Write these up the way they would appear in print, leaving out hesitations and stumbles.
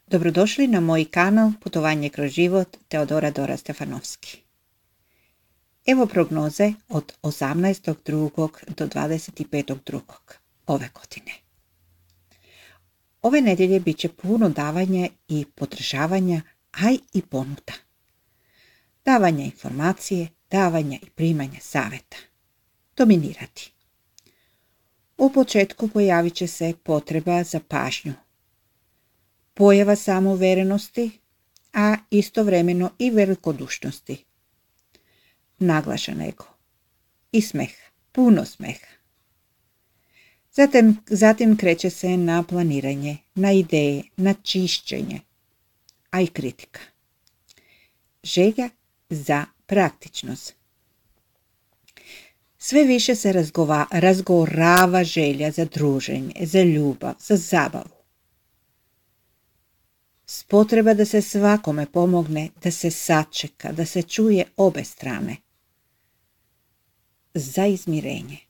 Dobrodošli na moj kanal Putovanje kroz život Teodora Dora Stefanovski. Evo prognoze od 18.2. do 25.2. ove godine. Ove nedjelje bit će puno davanja i podržavanja, a i ponuda. Davanja informacije, davanja i primanja savjeta. Dominirati. U početku pojavit će se potreba za pažnju. Pojava samouverenosti, a istovremeno i velikodušnosti. Naglašen ego. I smeh. Puno smeha. Zatim kreće se na planiranje, na ideje, na čišćenje, a i kritika. Želja za praktičnost. Sve više se razgorava želja za druženje, za ljubav, za zabavu. Potreba da se svakome pomogne, da se sačeka, da se čuje obe strane. Za izmirenje.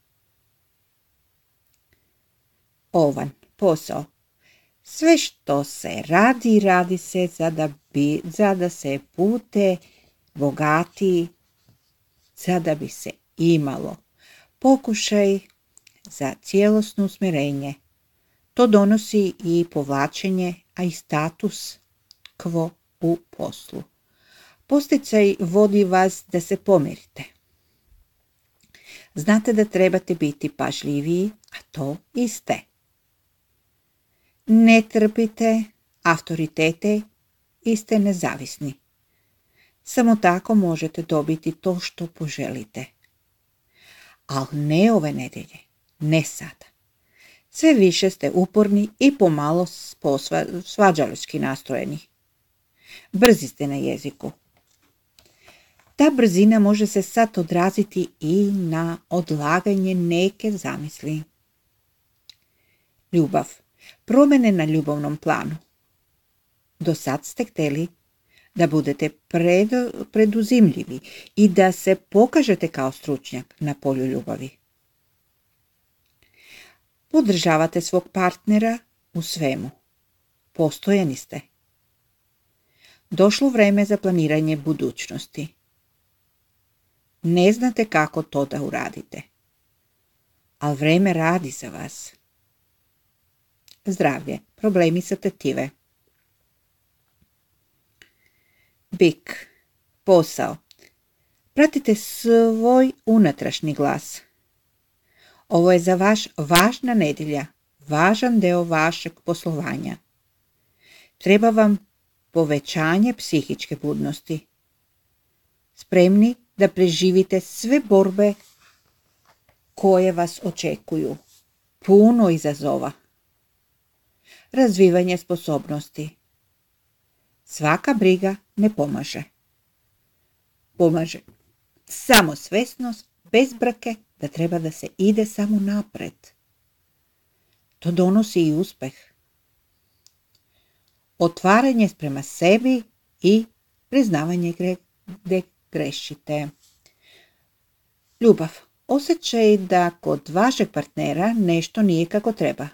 Ovan, posao. Sve što se radi se za da se bude bogatiji, za da bi se imalo. Pokušaj za cijelosno usmjerenje. To donosi i povlačenje, a i status quo u poslu. Posticaj vodi vas da se pomirite. Znate da trebate biti pažljiviji, a to i ste. Ne trpite autoritete i ste nezavisni. Samo tako možete dobiti to što poželite. Ali ne ove nedjelje, ne sada. Sve više ste uporni i pomalo svađalički nastrojeni. Brzi ste na jeziku. Ta brzina može se sad odraziti i na odlaganje neke zamisli. Ljubav. Promjene na ljubavnom planu. Do sad ste htjeli da budete preduzimljivi i da se pokažete kao stručnjak na polju ljubavi. Podržavate svog partnera u svemu. Postojani ste. Došlo vrijeme za planiranje budućnosti. Ne znate kako to da uradite. Ali vrijeme radi za vas. Zdravlje. Problemi sa tetive. Bik. Posao. Pratite svoj unutrašnji glas. Ovo je za vas važna nedjelja, važan deo vašeg poslovanja. Treba vam povećanje psihičke budnosti. Spremni da preživite sve borbe koje vas očekuju. Puno izazova. Razvivanje sposobnosti. Svaka briga ne pomaže. Pomaže samo svjesnost, bez brke, da treba da se ide samo napred. To donosi i uspjeh. Otvaranje prema sebi i priznavanje gdje grešite. Ljubav. Osjećaj da kod vašeg partnera nešto nije kako treba.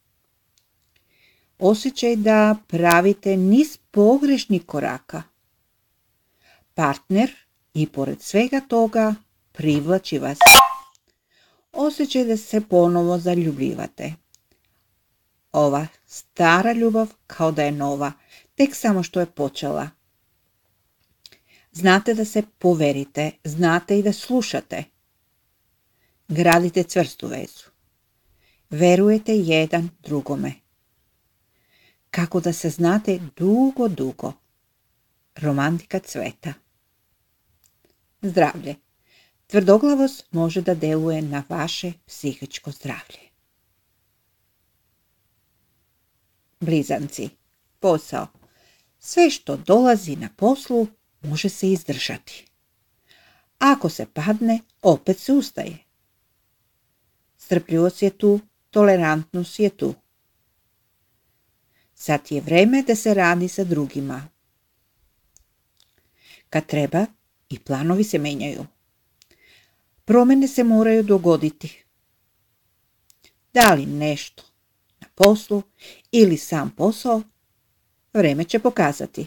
Osjećaj da pravite niz pogrešnih koraka. Partner i pored svega toga privlači vas. Osjećaj da se ponovo zaljubljivate. Ova stara ljubav kao da je nova, tek samo što je počela. Znate da se poverite, znate i da slušate. Gradite čvrstu vezu. Verujete jedan drugome. Kako da se znate dugo. Romantika cveta. Zdravlje. Tvrdoglavost može da deluje na vaše psihičko zdravlje. Blizanci. Posao. Sve što dolazi na poslu može se izdržati. Ako se padne, opet se ustaje. Strpljivost je tu, tolerantnost je tu. Sad je vreme da se radi sa drugima. Kad treba, i planovi se menjaju. Promjene se moraju dogoditi. Da li nešto na poslu ili sam posao Vreme će pokazati.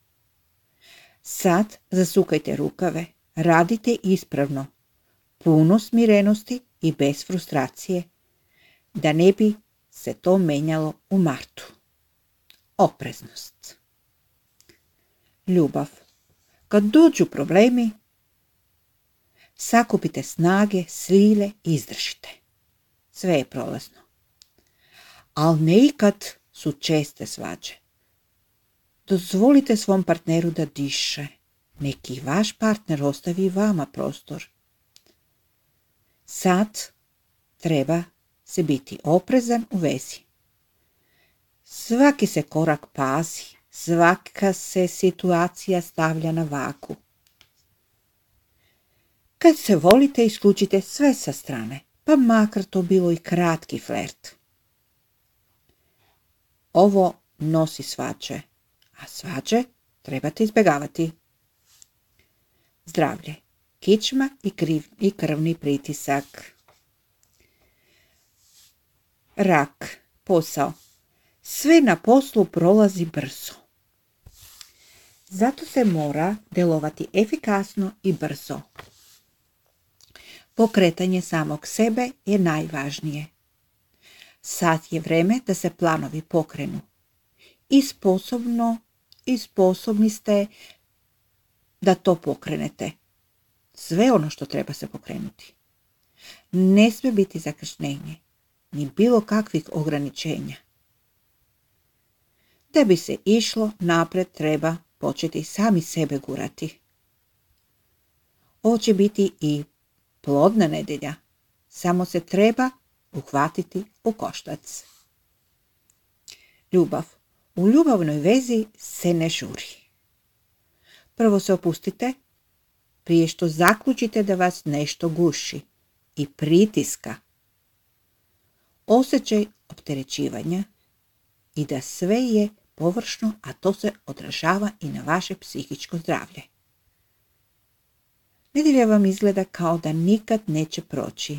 Sad zasukajte rukave, radite ispravno, puno smirenosti i bez frustracije, da ne bi se to menjalo u martu. Opreznost. Ljubav. Kad dođu problemi, sakupite snage, sile i izdržite. Sve je prolazno. Ali ne i kad su česte svađe. Dozvolite svom partneru da diše. Neki vaš partner ostavi vama prostor. Sad treba se biti oprezan u vezi. Svaki se korak pazi, svaka se situacija stavlja na vagu. Kad se volite, isključite sve sa strane, pa makar to bilo i kratki flert. Ovo nosi svađe, a svađe trebate izbjegavati. Zdravlje, kičma i krvni pritisak. Rak, posao. Sve na poslu prolazi brzo. Zato se mora djelovati efikasno i brzo. Pokretanje samog sebe je najvažnije. Sad je vreme da se planovi pokrenu. I sposobni ste da to pokrenete. Sve ono što treba se pokrenuti. Ne smije biti zakašnjenje, ni bilo kakvih ograničenja. Da bi se išlo napred, treba početi sami sebe gurati. Ovo će biti i plodna nedjelja, samo se treba uhvatiti u koštac. Ljubav. U ljubavnoj vezi se ne žuri. Prvo se opustite, prije što zaključite da vas nešto guši i pritiska. Osjećaj opterećivanja i da sve je površno, a to se odražava i na vaše psihičko zdravlje. Nedjelja vam izgleda kao da nikad neće proći.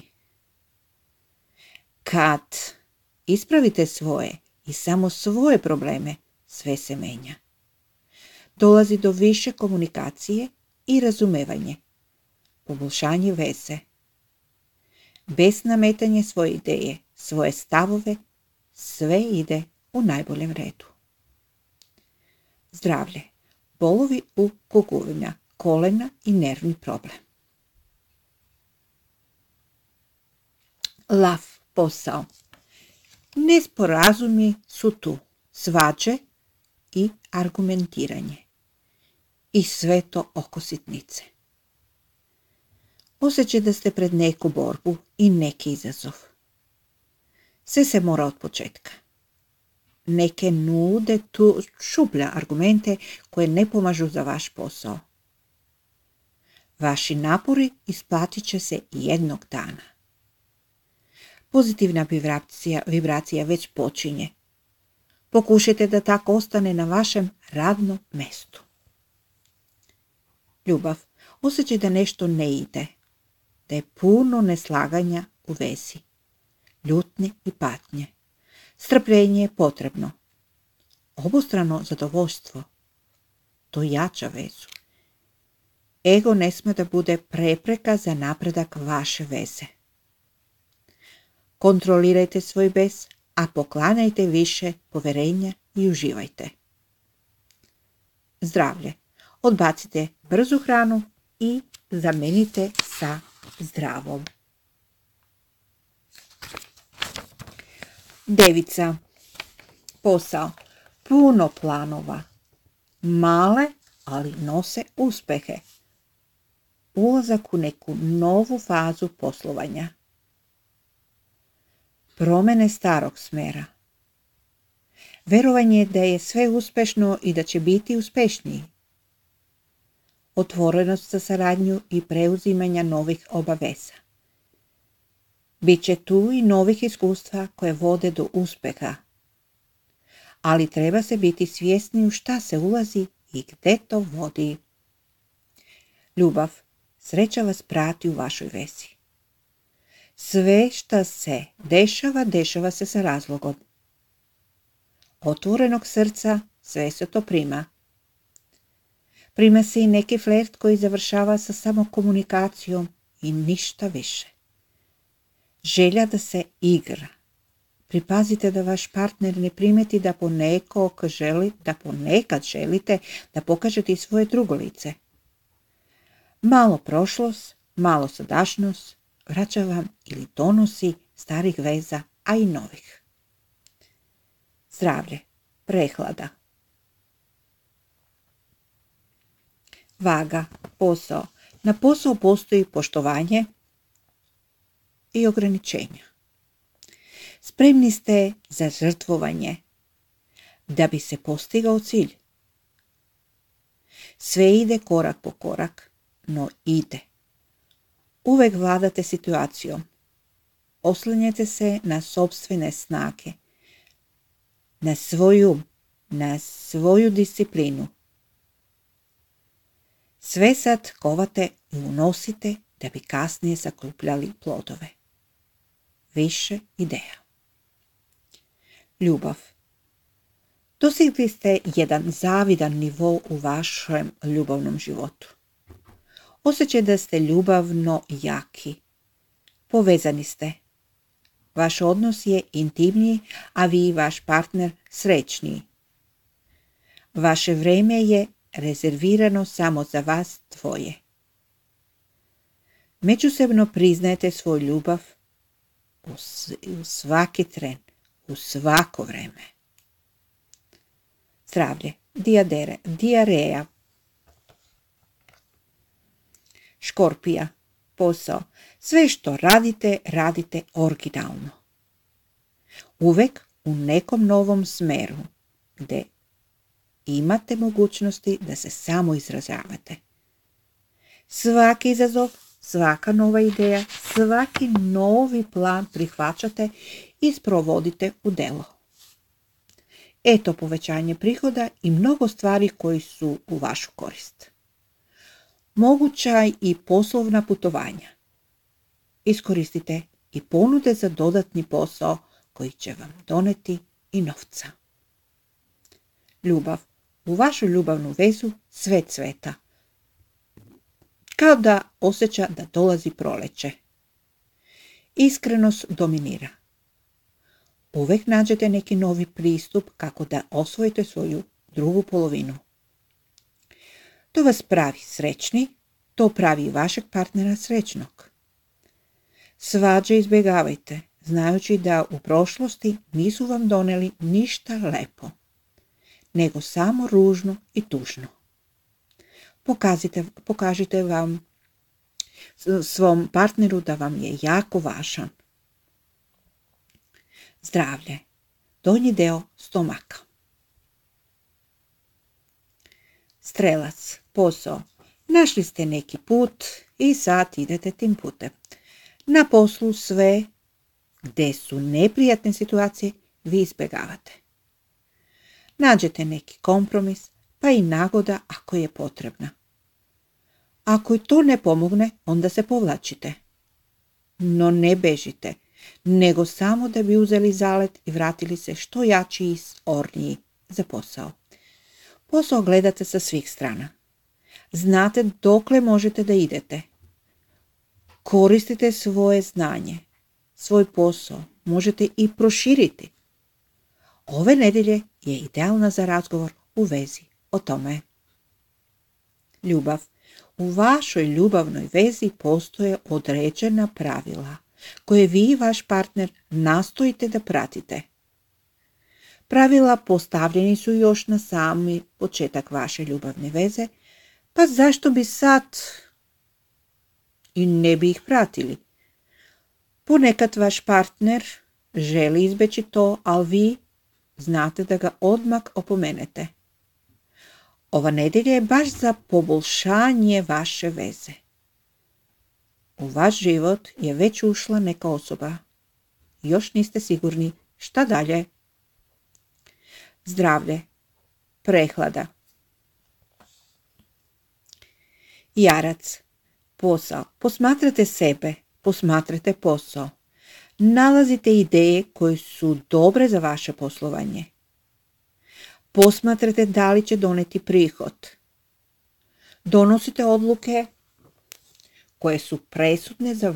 Kad ispravite svoje i samo svoje probleme, sve se menja. Dolazi do više komunikacije i razumevanje, poboljšanje veze. Bez nametanja svoje ideje, svoje stavove, sve ide u najboljem redu. Zdravlje, bolovi u kugovima, kolena i nervni problem. Lav, posao. Nesporazumi su tu, svađe i argumentiranje. I sve to oko sitnice. Osjećaj da ste pred neku borbu i neki izazov. Sve se mora od početka. Neke nude tu šuplja argumente koje ne pomažu za vaš posao. Vaši napori isplatit će se jednog dana. Pozitivna vibracija već počinje. Pokušajte da tako ostane na vašem radnom mjestu. Ljubav. Osjećaj da nešto ne ide. Da je puno neslaganja u vezi. Ljutnje i patnje. Strpljenje je potrebno. Obostrano zadovoljstvo. To jača vezu. Ego ne smije da bude prepreka za napredak vaše veze. Kontrolirajte svoj bes, a poklanjajte više poverenja i uživajte. Zdravlje. Odbacite brzu hranu i zamenite sa zdravom. Devica. Posao. Puno planova. Male, ali nose uspjehe. Ulazak u neku novu fazu poslovanja. Promjene starog smjera. Verovanje da je sve uspješno i da će biti uspješniji. Otvorenost za saradnju i preuzimanja novih obaveza. Biće tu i novih iskustva koje vode do uspjeha. Ali treba se biti svjesni u šta se ulazi i gdje to vodi. Ljubav. Sreća vas prati u vašoj vezi. Sve što se dešava se sa razlogom. Otvorenog srca sve se to prima. Prima se i neki flert koji završava sa samo komunikacijom i ništa više. Želja da se igra. Pripazite da vaš partner ne primeti da ponekad želite da pokažete i svoje drugo lice. Malo prošlost, malo sadašnjost vraća vam ili donosi starih veza, a i novih. Zdravlje, prehlada. Vaga, posao. Na posao postoji poštovanje i ograničenja. Spremni ste za žrtvovanje da bi se postigao cilj. Sve ide korak po korak, no ide. Uvek vladate situacijom. Oslanjate se na sopstvene snage, na svoju disciplinu. Sve sad kovate i unosite da bi kasnije sakupljali plodove. Više ideja. Ljubav. Dosegli ste jedan zavidan nivo u vašem ljubavnom životu. Osjećaj da ste ljubavno jaki. Povezani ste. Vaš odnos je intimniji, a vi i vaš partner srećniji. Vaše vrijeme je rezervirano samo za vas dvoje. Međusobno priznajete svoju ljubav u svaki tren, u svako vrijeme. Zdravlje, dijareja. Škorpija, posao. Sve što radite originalno. Uvek u nekom novom smeru, gdje imate mogućnosti da se samo izražavate. Svaki izazov, svaka nova ideja, svaki novi plan prihvaćate i sprovodite u delo. Eto povećanje prihoda i mnogo stvari koji su u vašu korist. Moguća i poslovna putovanja. Iskoristite i ponude za dodatni posao koji će vam doneti i novca. Ljubav. U vašu ljubavnu vezu sve cveta. Kao da osjeća da dolazi proleće. Iskrenost dominira. Uvek nađete neki novi pristup kako da osvojite svoju drugu polovinu. To vas pravi srećni, to pravi i vašeg partnera srećnog. Svađe izbjegavajte, znajući da u prošlosti nisu vam doneli ništa lepo, nego samo ružno i tužno. Pokažite vam svom partneru da vam je jako važan. Zdravlje, donji deo stomaka. Strelac, posao. Našli ste neki put i sad idete tim putem. Na poslu sve gdje su neprijatne situacije vi izbjegavate. Nađete neki kompromis, pa i nagoda ako je potrebna. Ako i to ne pomogne, onda se povlačite. No ne bežite, nego samo da bi uzeli zalet i vratili se što jači i orniji za posao. Posao gledate sa svih strana. Znate dokle možete da idete. Koristite svoje znanje, svoj posao možete i proširiti. Ove nedjelje je idealna za razgovor u vezi o tome. Ljubav. U vašoj ljubavnoj vezi postoje određena pravila koje vi i vaš partner nastojite da pratite. Pravila postavljeni su još na sami početak vaše ljubavne veze, pa zašto bi sad i ne bi ih pratili? Ponekad vaš partner želi izbeći to, ali vi znate da ga odmah opomenete. Ova nedjelja je baš za poboljšanje vaše veze. U vaš život je već ušla neka osoba. Još niste sigurni šta dalje. Zdravlje, prehlada. Jarac, posao. Posmatrate sebe, posmatrate posao. Nalazite ideje koje su dobre za vaše poslovanje. Posmatrate da li će doneti prihod. Donosite odluke koje su presudne za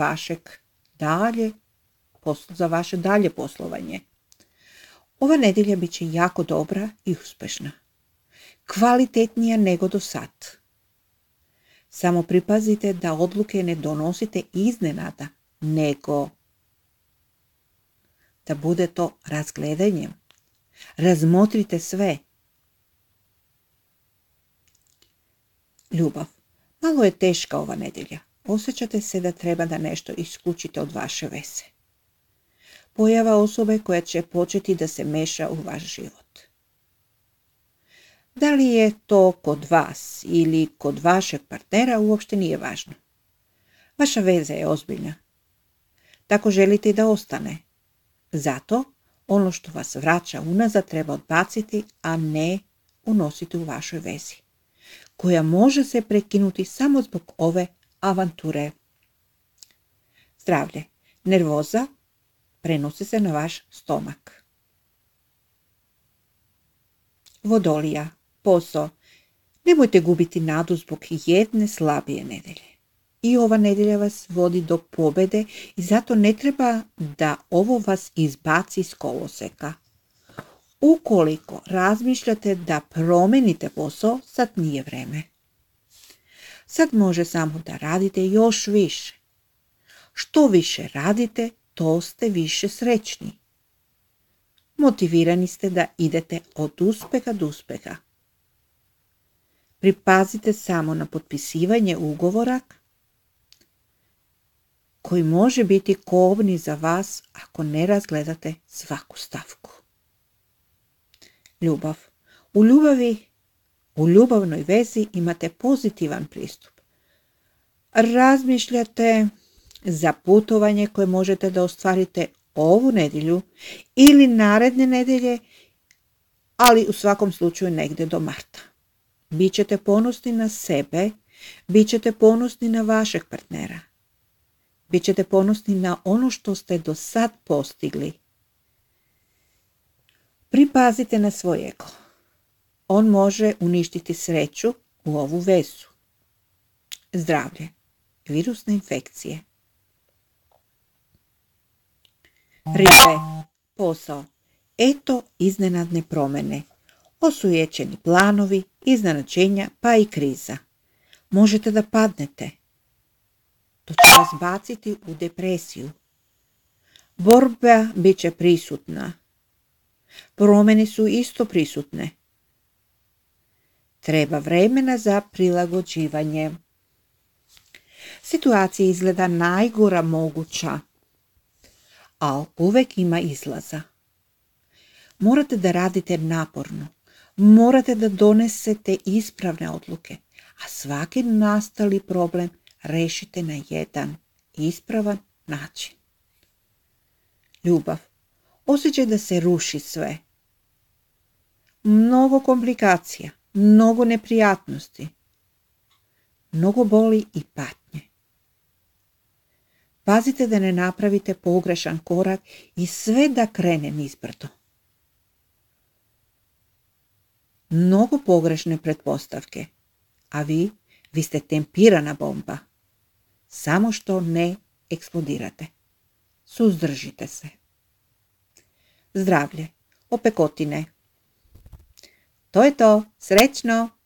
vaše dalje poslovanje. Ova nedjelja bit će jako dobra i uspješna. Kvalitetnija nego do sad. Samo pripazite da odluke ne donosite iznenada, nego da bude to razgledanjem. Razmotrite sve. Ljubav. Malo je teška ova nedjelja. Osjećate se da treba da nešto isključite od vaše veze. Pojava osobe koja će početi da se meša u vaš život. Da li je to kod vas ili kod vašeg partnera uopšte nije važno. Vaša veza je ozbiljna. Tako želite i da ostane. Zato ono što vas vraća unazad treba odbaciti, a ne unositi u vašoj vezi, koja može se prekinuti samo zbog ove avanture. Zdravlje. Nervoza prenosi se na vaš stomak. Vodolija. Posao. Nemojte gubiti nadu zbog jedne slabije nedjelje. I ova nedjelja vas vodi do pobjede i zato ne treba da ovo vas izbaci iz koloseka. Ukoliko razmišljate da promenite posao, sad nije vreme. Sad može samo da radite još više. Što više radite, to ste više srećni. Motivirani ste da idete od uspeha do uspeha. Pripazite samo na potpisivanje ugovora koji može biti kobni za vas ako ne razgledate svaku stavku. Ljubav. U ljubavnoj vezi imate pozitivan pristup. Razmišljate za putovanje koje možete da ostvarite ovu nedjelju ili naredne nedjelje, ali u svakom slučaju negdje do marta. Bićete ponosni na sebe, bićete ponosni na vašeg partnera. Bićete ponosni na ono što ste do sad postigli. Pripazite na svoj ego. On može uništiti sreću u ovu vezu. Zdravlje. Virusne infekcije. Ribe. Posao. Eto iznenadne promjene. Osujećeni planovi, iznenađenja pa i kriza. Možete da padnete. To će vas baciti u depresiju. Borba bit će prisutna. Promjene su isto prisutne. Treba vremena za prilagođivanje. Situacija izgleda najgora moguća, ali uvek ima izlaza. Morate da radite naporno. Morate da donesete ispravne odluke, a svaki nastali problem rešite na jedan ispravan način. Ljubav. Osjećaj da se ruši sve. Mnogo komplikacija, mnogo neprijatnosti, mnogo boli i patnje. Pazite da ne napravite pogrešan korak i sve da krene nizbrdo. Mnogo pogrešne pretpostavke, a vi ste tempirana bomba. Samo što ne eksplodirate. Suzdržite se. Zdravlje. Opekotine. To je to. Srećno!